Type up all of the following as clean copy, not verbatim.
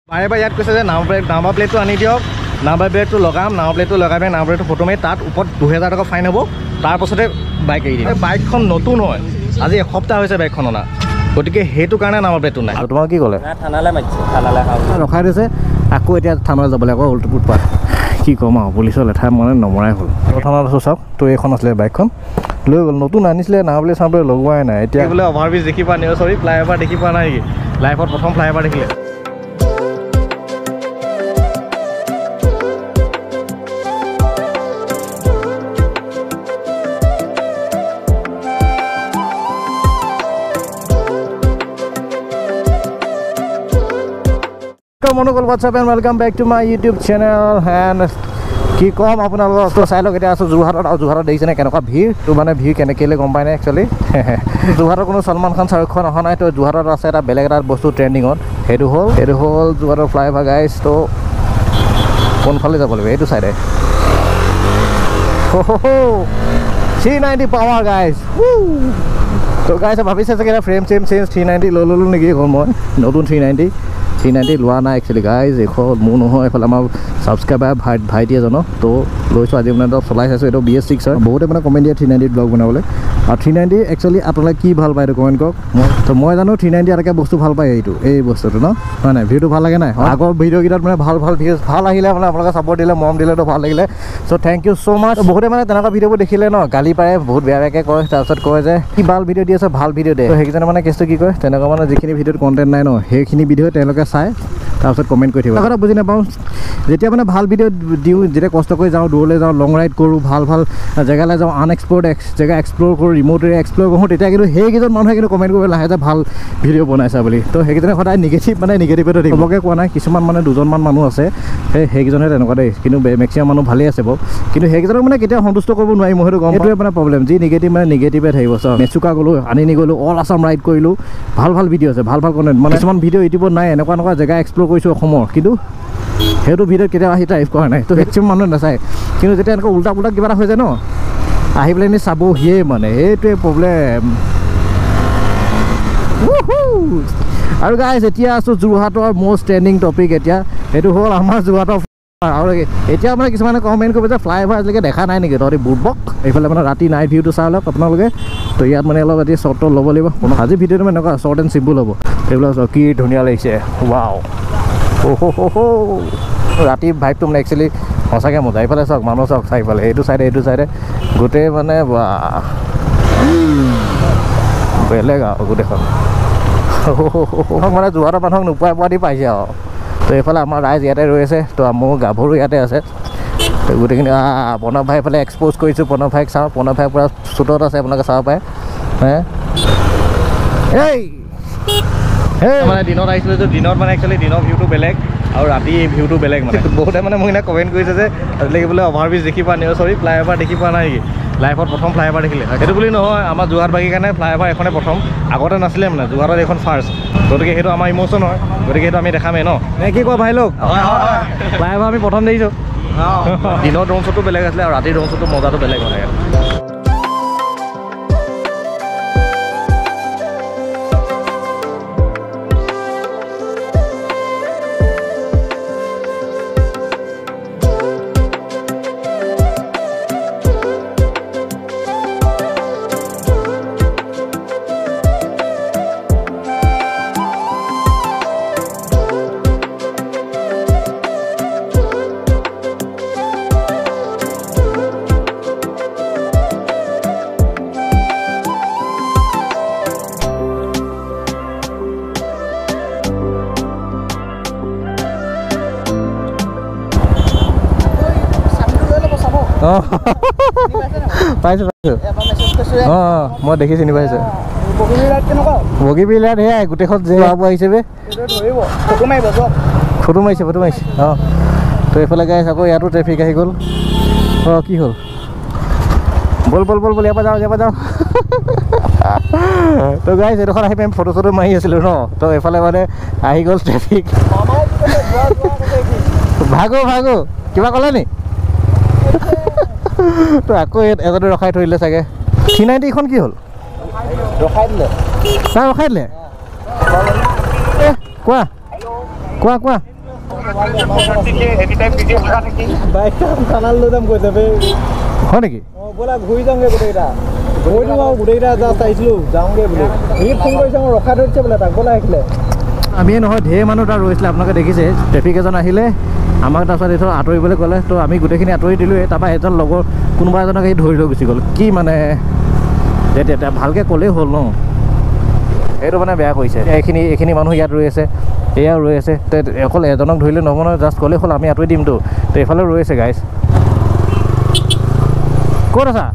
বাৰে বাৰে ইয়াত কৈছে যে নাম্বাৰ প্লেটটো আনি দিয়ক, নাম্বাৰ প্লেটটো লগাম, নাম্বাৰ প্লেটটো লগাই পিনে নাম্বাৰ প্লেটটো ফটো মাৰি তাত ওপৰত 2000 টকা ফাইন হ'ব, তাৰপাছতে বাইক এৰি দিম। বাইকখন নতুন হয়, আজি এসপ্তাহ হৈছে বাইকখন অনা, গতিকে সেইটো কাৰণে নাম্বাৰ প্লেটটো নাই। তোমাক কি ক'লে? থানালৈ মাতিছে, থানালৈ ৰখাই দিছে, আকৌ এতিয়া থানালৈ যাবলৈ আকৌ উল্টো পাত। কি ক'ম আৰু পুলিচৰ লেঠাই মানে নমৰাই হ'ল। থানাত আছোঁ চাওক, তো এইখন আছিলে বাইকখন লৈ গ'ল, নতুন আনিছিলে, নাম্বাৰ প্লেট চাম্বাৰ লগোৱাই নাই। এতিয়া বোলে অভাৰব্ৰিজ দেখি পোৱা নাই, চৰি ফ্লাইঅভাৰ দেখি পোৱা নাই নেকি? লাইফত প্ৰথম ফ্লাইঅভাৰ দেখিলে। মনোকল WhatsApp and welcome back to my YouTube channel. And কি ক'ম আপোনালোকক, তো চাই লওক এতিয়া আছোঁ যোৰহাটত, আৰু যোৰহাটত দেখিছেনে কেনেকুৱা ভিৰ? তো মানে ভিৰ কেনেকৈ গম পাই নাই একচুৱেলি। যোৰহাটৰ কোনো সলমান খান শ্বাহৰুখ খান অহা নাই, তো যোৰহাটত আছে এটা বেলেগ এটা বস্তু ট্ৰেণ্ডিঙত, সেইটো হ'ল যোৰহাটৰ ফ্লাইঅভাৰ গাইজ। তো কোনফালে যাব লাগিব? এইটো চাইডে 390 পাৱাৰ গাইজ। তো গাইজ ভাবিছে চাগে ফ্ৰেম চেম চেঞ্জ 390 লৈ ল'লোঁ নেকি? হ'ল মই নতুন 390 লোৱা নাই একচুৱেলি গাইজ, এইখন মোৰ নহয়, এইফালে আমাৰ ছাবস্ক্ৰাইবাৰ ভাইটি এজনক তো লৈছোঁ। আজি মানে চলাই চাইছোঁ, এইটো BS6 হয়। বহুতে মানে কমেণ্ট দিয়ে 390 ব্লগ বনাবলৈ, আৰু 390 একচুৱেলি আপোনালোকে কি ভাল পায় এইটো কমেণ্ট কৰক। মই জানো 390 এটাকে বস্তু ভাল পায়, এই বস্তুটো ন, হয় নাই? ভিউটো ভাল লাগে নাই? আগৰ ভিডিঅ'কেইটাত মানে ভাল ভিউজ ভাল আহিলে, মানে আপোনালোকে ছাপৰ্ট দিলে, মৰম দিলেতো ভাল লাগিলে। So' thank you so' much. বহুতে মানে তেনেকুৱা ভিডিঅ'বোৰ দেখিলে ন গালি পাৰে, বহুত বেয়াকৈ কয়, তাৰপিছত কয় যে কি ভাল ভিডিঅ' দি আছে, ভাল ভিডিঅ' দিয়ে। সেইকেইজনে মানে কেছটো কি কয়, তেনেকুৱা মানে যিখিনি ভিডিঅ'ত কণ্টেণ্ট নাই ন, সেইখিনি ভিডিঅ' তেওঁলোকে চাই তাৰপিছত কমেণ্ট কৰি থাকিব। কথা বুজি নাপাওঁ, যেতিয়া মানে ভাল ভিডিঅ' দিওঁ, যেতিয়া কষ্ট কৰি যাওঁ, দূৰলৈ যাওঁ, লং ৰাইড কৰোঁ, ভাল জেগালৈ যাওঁ, আনএক্সপ্ল'ৰ্ড জেগা এক্সপ্ল'ৰ কৰোঁ, ৰিম'ট এৰিয়া এক্সপ্ল'ৰ কৰোঁ, তেতিয়া কিন্তু সেইকেইজন মানুহে কিন্তু কমেণ্ট কৰিব লাহে যে ভাল ভিডিঅ' বনাইছা বুলি। তো সেইকেইজনে সদায় নিগেটিভেটো দিব। চবকে কোৱা নাই, কিছুমান মানে দুজনমান মানুহ আছে সেইকেইজনে তেনেকুৱা দেই, কিন্তু মেক্সিমাম মানুহ ভালেই আছে বাৰু, কিন্তু সেইকেইজনক মানে কেতিয়াও সন্তুষ্ট কৰিব নোৱাৰি। মই সেইটো গম, এইটোৱে মানে প্ৰব্লেম, যি নিগেটিভ মানে নিগেটিভে থাকিব। চব মেচুকা গ'লোঁ, আনি গ'লোঁ, অল আছাম ৰাইড কৰিলোঁ, ভাল ভিডিঅ' আছে, ভাল কণ্টেণ্ট, মানে কিছুমান ভিডিঅ' ইউটিউবত নাই, এনেকুৱা জেগা এক্সপ্ল'ৰ কৰিছোঁ অসমৰ, কিন্তু সেইটো ভিডিঅ'ত কেতিয়াও আহি টাইপ কৰা নাই। তো মেক্সিমাম মানুহে নাচায়, কিন্তু যেতিয়া এনেকুৱা উল্টা কিবা এটা হৈ যায় ন, আহি পেলাই এনেই চাবহিয়ে, মানে সেইটোৱে প্ৰব্লেম। আৰু গাইজ এতিয়া আছোঁ যোৰহাটৰ মষ্ট ট্ৰেণ্ডিং টপিক, এতিয়া সেইটো হ'ল আমাৰ যোৰহাটৰ। আৰু এতিয়া মানে কিছুমানে কমেণ্ট কৰিব যে ফ্লাইঅভাৰ আজিলৈকে দেখা নাই নেকি তহঁতি বুৰ্বক। এইফালে মানে ৰাতি নাইট ভিউটো চাই লওক আপোনালোকে। তো ইয়াত মানে অলপ ৰাতি শ্বৰ্ট ল'ব লাগিব। আজি ভিডিঅ'টো মানে এনেকুৱা শ্বৰ্ট এণ্ড চিম্পুল হ'ব। এইবিলাক কি ধুনীয়া লাগিছে, ৱাও। ৰাতি ভাইবটো মানে একচুৱেলি সঁচাকৈ মজা। এইফালে চাওক মানুহ চাওক, চাৰিফালে এইটো চাইডে গোটেই মানে বেলেগ আৰু গোটেইখন। মানে যোৰহাটৰ মানুহক নোপোৱা দি পাইছে আৰু। তো এইফালে আমাৰ ৰাইজ ইয়াতে ৰৈ আছে, তো মোৰ গাভৰু ইয়াতে আছে। তো গোটেইখিনি প্ৰণৱ ভাই এইফালে এক্সপ'জ কৰিছোঁ, প্ৰণৱ ভাইক চাওঁ, প্ৰণৱ ভাই পূৰা চুটত আছে, আপোনালোকে চাব পাৰে। মানে দিনত আহিছিলোঁ, দিনত মানে একচুৱেলি দিনৰ ভিউটো বেলেগ আৰু ৰাতি ভিউটো বেলেগ। মানে বহুতে মানে মোক এনেকৈ কমেণ্ট কৰিছে যে আজিলৈকে বোলে অভাৰব্ৰিজ দেখি পোৱা নাই, চৰি ফ্লাইঅভাৰ দেখি পোৱা নাই নেকি? লাইফত প্ৰথম ফ্লাইঅভাৰ দেখিলে। সেইটো বুলি নহয়, আমাৰ যোৰহাটবাসীৰ কাৰণে ফ্লাইঅভাৰ এখনে প্ৰথম, আগতে নাছিলে মানে, যোৰহাটত এইখন ফাৰ্ষ্ট। গতিকে সেইটো আমাৰ ইম'চন হয়, গতিকে সেইটো আমি দেখামেই ন, নে কি কোৱা ভাই লোক? ফ্লাইঅভাৰ আমি প্ৰথম দেখিছোঁ। দিনৰ ড্ৰোন শ্বটটো বেলেগ আছিলে, আৰু ৰাতিৰ ড্ৰোন শ্বটটো মজাটো বেলেগ হয়। পাইছোঁ মই দেখি চিনি পাইছোঁ। বগীবিল লাইট সেয়াই গোটেইখন যে আহিছে বে, ফটো মাৰিছে। তো এইফালে গাইছ আকৌ ইয়াতো ট্ৰেফিক আহি গ'ল। কি হ'ল? বল ইয়াৰ পৰা যাওঁ। তো গাইছ এইডোখৰ আহি পেলাই ফটো চটো মাৰি আছিলোঁ ন, তো এইফালে মানে আহি গ'ল ট্ৰেফিক। ভাগো কিবা ক'লে নি? তো আকৌ এজনে ৰখাই থৈ দিলে চাগে। 390খন কি হ'ল? ৰখাই দিলে। কোৱা কোৱা কোৱা হয় নেকি ব'লা ঘূৰি যাওঁগৈ গোটেইকেইটা গৈ দিওঁ আৰু গোটেইকেইটা জাষ্ট আহিছিলোঁ যাওঁগৈ বোলে সি ফোন কৰিছে মই ৰখাই ধৰিছে বোলে তাক ব'লা আহিলে আমিয়ে নহয় ঢেৰ মানুহ তাত ৰৈছিলে আপোনালোকে দেখিছে ট্ৰেফিক এজন আহিলে আমাক তাৰপিছত এইটো আঁতৰিবলৈ ক'লে তো আমি গোটেইখিনি আঁতৰি দিলোঁৱে তাৰপৰা এজন লগৰ কোনোবা এজনক এই ধৰি লৈ গুচি গ'ল কি মানে তেতিয়া ভালকৈ ক'লেই হ'ল ন এইটো মানে বেয়া কৰিছে এইখিনি মানুহ ইয়াত ৰৈ আছে এয়াও ৰৈ আছে তো অকল এজনক ধৰিলে নহ'ব নহয় জাষ্ট ক'লেই হ'ল আমি আঁতৰি দিমতো তো এইফালে ৰৈ আছে গাইজ ক'ত আছা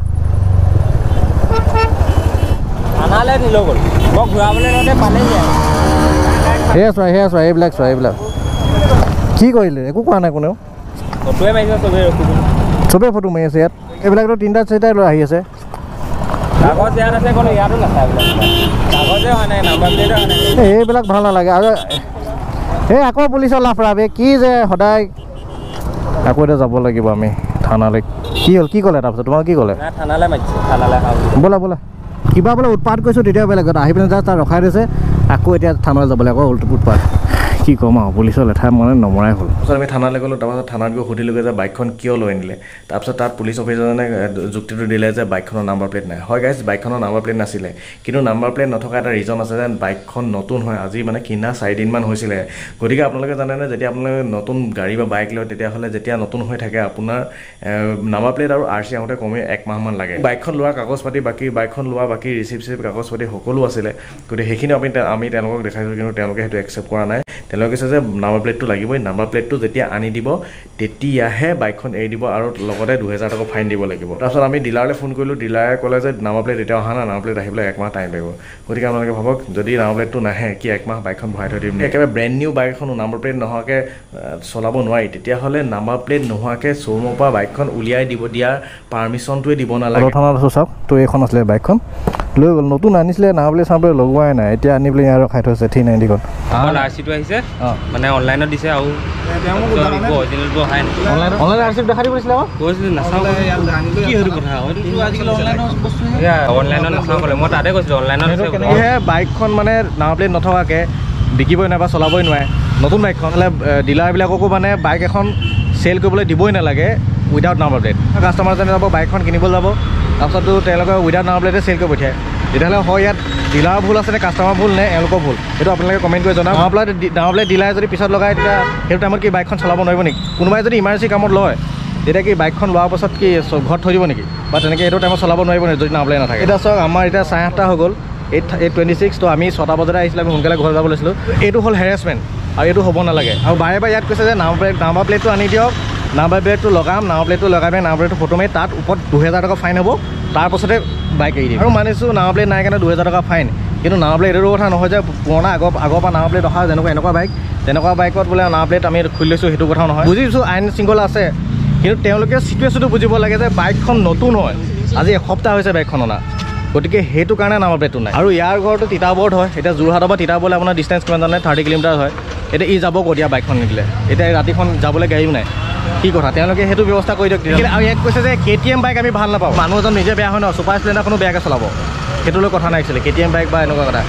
থানালৈ নিলৈ গ'ল মই ঘূৰাবলৈ লওঁতে পালেহি সেয়া চোৱা এইবিলাক কি কৰিলে একো কোৱা নাই কোনেও ফটোৱে মাৰিছে চবেই ৰখি চবেই ফটো মাৰি আছে ইয়াত এইবিলাকতো তিনিটা চাৰিটাই লৈ আহি আছে কাগজ ইয়াত আছে কোনো ইয়াতো নাচায় কাগজে হোৱা নাই নাম্বাৰ প্লেটো হোৱা নাই এইবিলাক ভাল নালাগে আৰু এই আকৌ পুলিচৰ লাফৰা বে কি যে সদায় আকৌ এতিয়া যাব লাগিব আমি থানালৈ কি হ'ল কি ক'লে তাৰপিছত তোমাক কি ক'লে থানালৈ মাতিছে থানালৈ ব'লা কিবা বোলে উৎপাত কৰিছোঁ তেতিয়া বেলেগ কথা আহি পিনে জাষ্ট তাত ৰখাই দিছে আকৌ এতিয়া থানালৈ যাবলৈ আকৌ উৎপাত কি ক'ম আৰু পুলিচৰ লেঠা মানে নমৰাই হ'ল তাৰপিছত আমি থানালৈ গ'লোঁ তাৰপাছত থানাত গৈ সুধিলোগৈ যে বাইকখন কিয় লৈ আনিলে তাৰপিছত তাত পুলিচ অফিচাৰজনে যুক্তিটো দিলে যে বাইকখনৰ নাম্বাৰ প্লেট নাই হয় গাইজ বাইকখনৰ নাম্বাৰ প্লেট নাছিলে কিন্তু নাম্বাৰ প্লেট নথকা এটা ৰিজন আছে যে বাইকখন নতুন হয় আজি মানে কিনা 4 দিনমান হৈছিলে গতিকে আপোনালোকে জানেনে যেতিয়া আপোনালোকে নতুন গাড়ী বা বাইক লয় তেতিয়াহ'লে যেতিয়া নতুন হৈ থাকে আপোনাৰ নাম্বাৰ প্লেট আৰু RC আহোঁতে কমেও 1 মাহমান লাগে বাইকখন লোৱাৰ কাগজ পাতি বাইকখন লোৱা বাকী ৰিচিপ্ট কাগজ পাতি সকলো আছিলে গতিকে সেইখিনি আমি তেওঁলোকক দেখাইছোঁ কিন্তু তেওঁলোকে সেইটো একচেপ্ট কৰা নাই তেওঁলোকে কৈছে যে নাম্বাৰ প্লেটটো লাগিবই নাম্বাৰ প্লেটটো যেতিয়া আনি দিব তেতিয়াহে বাইকখন এৰি দিব আৰু লগতে 2000 টকা ফাইন দিব লাগিব তাৰপিছত আমি ডিলাৰলৈ ফোন কৰিলোঁ ডিলাৰে ক'লে যে নাম্বাৰ প্লেট এতিয়া অহা নাই নাম্বাৰ প্লেট আহিবলৈ 1 মাহ টাইম লাগিব গতিকে আপোনালোকে ভাবক যদি নাম্বাৰ প্লেটটো নাহে কি 1 মাহ বাইকখন ভৰাই থৈ দিম একেবাৰে ব্ৰেণ্ড নিউ বাইক এখন নাম্বাৰ প্লেট নোহোৱাকৈ চলাব নোৱাৰি তেতিয়াহ'লে নাম্বাৰ প্লেট নোহোৱাকৈ শ্ব'ৰুমৰ পৰা বাইকখন উলিয়াই দিয়াৰ পাৰ্মিশ্যনটোৱে দিব নালাগে থানাত আছোঁ চাওক তো এইখন আছিলে বাইকখন লৈ গ'ল নতুন আনিছিলে নাম্বাৰ প্লেট চাম্বাৰ লগোৱাই নাই এতিয়া আনি পেলাই ইয়াৰ ৰখাই থৈছে 390খন RC-টো আহিছে মানে অনলাইনত দিছে আৰু অনলাইন RC দেখাই দিব দিছিলে কৈছিলোঁ নাচাওঁ কি সেইটো কথা অনলাইনত নাচাওঁ ক'লে মই তাতে কৈছিলোঁ অনলাইনত বাইকখন মানে নাম্বাৰ প্লেট নথকাকৈ বিকিবই নাই বা চলাবই নোৱাৰে নতুন বাইকখন হ'লে ডিলাৰবিলাককো মানে বাইক এখন চেল কৰিবলৈ দিবই নালাগে উইদাউট নাম্বাৰ প্লেট কাষ্টমাৰজনে যাব বাইকখন কিনিবলৈ যাব তাৰপিছতো তেওঁলোকে উইদাউট নাম্বাৰ প্লেটে চেল কৰি পঠিয়ায় তেতিয়াহ'লে হয় ইয়াত ডিলাৰৰ ভুল আছে নে কাষ্টমাৰ ভুল নে এওঁলোকৰ ভুল সেইটো আপোনালোকে কমেণ্ট কৰি জনাওক নাম্বাৰ প্লেট ডিলাৰে যদি পিছত লগায় তেতিয়া সেইটো টাইমত কি বাইকখন চলাব নোৱাৰিব নেকি কোনোবাই যদি ইমাৰ্জেঞ্চি কামত লয় তেতিয়া কি বাইকখন লোৱাৰ পাছত কি ঘৰত থৈ দিব নেকি বা তেনেকৈ এইটো টাইমত চলাব নোৱাৰিব নেকি যদি নাম্বাৰ প্লেট নাথাকে এতিয়া চাওক আমাৰ এতিয়া 8:30 হৈ গ'ল 8:26 তো আমি 6টা বজাতে আহিছিলোঁ আমি সোনকালে ঘৰ যাব লৈছিলোঁ এইটো হ'ল হেৰেছমেণ্ট আৰু এইটো হ'ব নালাগে আৰু বাৰে ইয়াত কৈছে যে নাম্বাৰ প্লেটটো আনি দিয়ক নাম্বাৰ প্লেটটো লগাম নাম্বাৰ প্লেটটো লগাই পিনে নাম্বাৰ প্লেটটো ফটো মাৰি তাত ওপৰত 2000 টকা ফাইন হ'ব তাৰপাছতে বাইক এৰি দিম আৰু মানিছোঁ নাম্বাৰ প্লেট নাই কাৰণে 2000 টকা ফাইন কিন্তু নাম্বাৰ প্লেট এইটো কথা নহয় যে পুৰণা আগৰ পৰা নাম্বাৰ প্লেট অহা এনেকুৱা বাইক তেনেকুৱা বাইকত বোলে নাম্বাৰ প্লেট আমি খুলি লৈছোঁ সেইটো কথাও নহয় বুজিছোঁ আইন শৃংখলা আছে কিন্তু তেওঁলোকে চিটুৱেশ্যনটো বুজিব লাগে যে বাইকখন নতুন হয় আজি এসপ্তাহ হৈছে বাইকখন অনা গতিকে সেইটো কাৰণে নাম্বাৰ প্লেটটো নাই আৰু ইয়াৰ ঘৰটো তিতাবৰত হয় এতিয়া যোৰহাটৰ পৰা তিতাবৰলৈ আপোনাৰ ডিষ্টেঞ্চ কিমান জানে 30 কিলোমিটাৰ হয় এতিয়া ই যাব ক'ত ইয়াৰ বাইকখন নিদিলে এতিয়া ৰাতিখন যাবলৈ গাড়ীও নাই কি কথা তেওঁলোকে সেইটো ব্যৱস্থা কৰি দিয়ক আৰু ইয়াত কৈছে যে KTM বাইক আমি ভাল নাপাওঁ মানুহ এজন নিজে বেয়া হয় ন ছুপাৰ স্প্লেণ্ডাৰখনো বেয়াকৈ চলাব সেইটোলৈ কথা নাই একচুৱেলি KTM বাইক বা এনেকুৱা কথা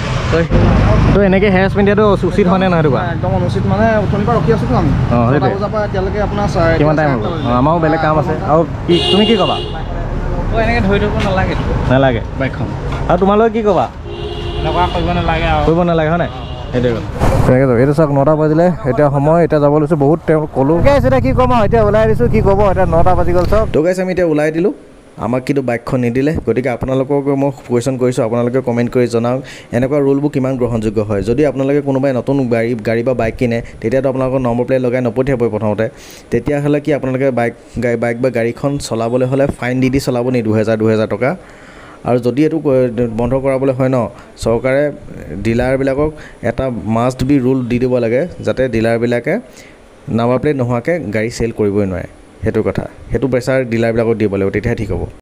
তো এনেকৈ হেৰাছমেণ্ট দিয়াটো উচিত হয়নে নহয় সেইটো একদম অনুচিত মানে উঠনিৰ পৰা ৰখি আছোঁতো আমি বজাৰ পৰা এতিয়ালৈকে আপোনাৰ কিমান টাইম হ'ব আমাৰো বেলেগ কাম আছে আৰু তুমি কি ক'বা এনেকৈ ধৰি থ'ব নালাগে বাইকখন আৰু তোমালোকে কি ক'বা এনেকুৱা কৰিব নালাগে হয় নাই সেইটোৱে কথা এইটো চাওক 9টা বাজিলে এতিয়া সময় এতিয়া যাব লৈছোঁ বহুত তেওঁ ক'লোঁ এতিয়া কি ক'ম আৰু এতিয়া ওলাই দিছোঁ কি ক'ব এতিয়া 9টা বাজি গ'ল চাওক তো গাইছ আমি এতিয়া ওলাই দিলোঁ আমাক কিন্তু বাইকখন নিদিলে গতিকে আপোনালোকক মই কুৱেশ্যন কৰিছোঁ আপোনালোকে কমেণ্ট কৰি জনাওক এনেকুৱা ৰুলবোৰ কিমান গ্ৰহণযোগ্য হয় যদি আপোনালোকে কোনোবাই নতুন গাড়ী বা বাইক কিনে তেতিয়াতো আপোনালোকৰ নম্বৰ প্লেট লগাই নপঠিয়াবই প্ৰথমতে তেতিয়াহ'লে কি আপোনালোকে বাইক বা গাড়ীখন চলাবলৈ হ'লে ফাইন দি চলাব নি 2000 টকা আৰু যদি এইটো বন্ধ কৰাবলৈ হয় ন চৰকাৰে ডিলাৰবিলাকক এটা মাষ্ট বি ৰুল দি দিব লাগে যাতে ডিলাৰবিলাকে নাম্বাৰ প্লেট নোহোৱাকৈ গাড়ী চেল কৰিবই নোৱাৰে সেইটো কথা সেইটো প্ৰেছাৰ ডিলাৰবিলাকক দিব লাগিব তেতিয়াহে ঠিক হ'ব